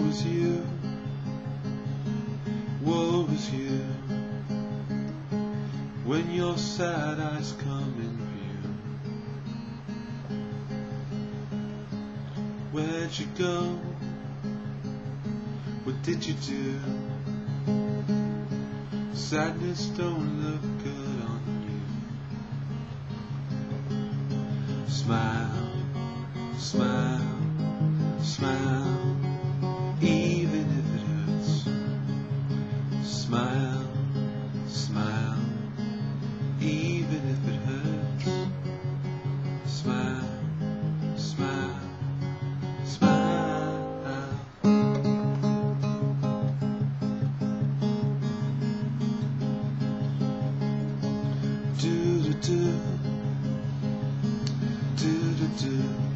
is you, woe is you, when your sad eyes come in view. Where'd you go? What did you do? Sadness don't look good on you. Smile, smile, smile, even if it hurts. Smile, smile, even if it hurts. Smile, smile, smile. Do do do, do do do,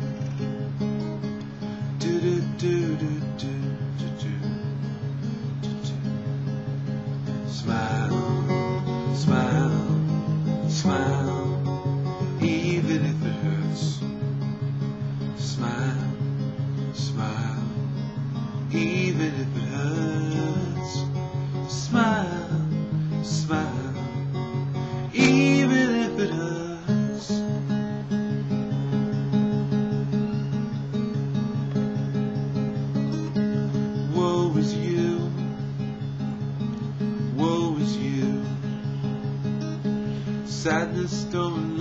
do do do do do do do do. Smile, smile, smile, even if it hurts. Smile, smile, even if it hurts. Smile, smile, even if it hurts. Woe is you, woe is you. Sadness don't